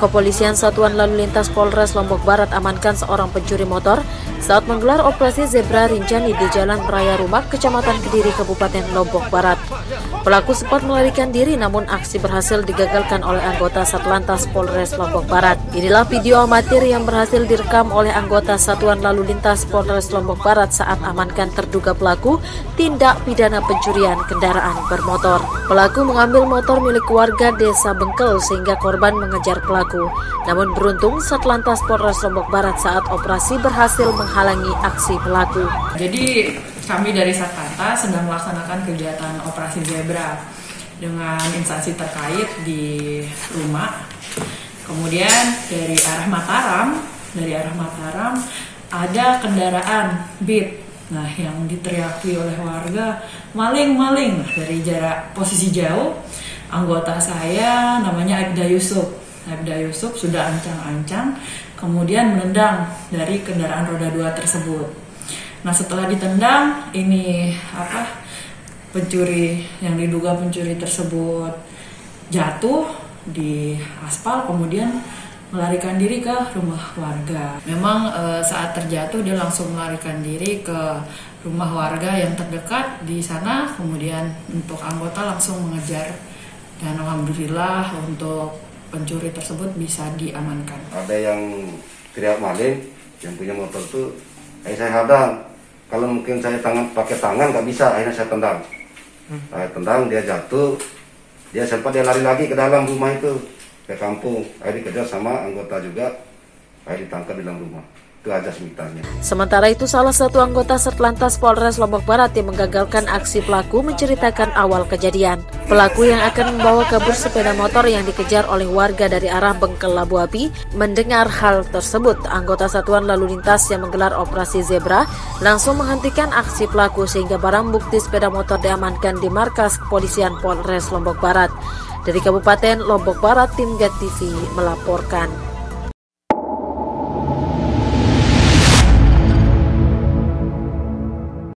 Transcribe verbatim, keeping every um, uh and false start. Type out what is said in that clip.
Kepolisian Satuan Lalu Lintas Polres Lombok Barat amankan seorang pencuri motor saat menggelar operasi Zebra Rinjani di Jalan Raya Rumak, Kecamatan Kediri, Kabupaten Lombok Barat. Pelaku sempat melarikan diri namun aksi berhasil digagalkan oleh anggota Satlantas Polres Lombok Barat. Inilah video amatir yang berhasil direkam oleh anggota Satuan Lalu Lintas Polres Lombok Barat saat amankan terduga pelaku tindak pidana pencurian kendaraan bermotor. Pelaku mengambil motor milik warga Desa Bengkel sehingga korban mengejar pelaku. Namun beruntung Satlantas Polres Lombok Barat saat operasi berhasil menghalangi aksi pelaku. Jadi kami dari Satlantas sedang melaksanakan kegiatan operasi Zebra dengan instansi terkait di rumah. Kemudian dari arah Mataram, dari arah Mataram ada kendaraan Beat. Nah, yang diteriaki oleh warga maling-maling dari jarak posisi jauh. Anggota saya namanya Aibda Yusuf. Aibda Yusuf sudah ancang-ancang, kemudian menendang dari kendaraan roda dua tersebut. Nah, setelah ditendang, ini apa pencuri yang diduga pencuri tersebut jatuh di aspal, kemudian melarikan diri ke rumah warga. Memang e, saat terjatuh dia langsung melarikan diri ke rumah warga yang terdekat di sana. Kemudian untuk anggota langsung mengejar dan alhamdulillah untuk pencuri tersebut bisa diamankan. Ada yang teriak maling, yang punya motor itu, eh, saya hadang. Kalau mungkin saya tangan pakai tangan nggak bisa, akhirnya saya tendang. Saya tendang, dia jatuh, dia sempat dia lari lagi ke dalam rumah itu, ke kampung. Akhirnya dikejar sama anggota juga, akhirnya ditangkap di dalam rumah. Itu aja ceritanya. Sementara itu, salah satu anggota Satlantas Polres Lombok Barat yang menggagalkan aksi pelaku menceritakan awal kejadian. Pelaku yang akan membawa kabur sepeda motor yang dikejar oleh warga dari arah Bengkel Labu Api mendengar hal tersebut. Anggota Satuan Lalu Lintas yang menggelar operasi Zebra langsung menghentikan aksi pelaku sehingga barang bukti sepeda motor diamankan di markas kepolisian Polres Lombok Barat. Dari Kabupaten Lombok Barat, tim G A T T V melaporkan.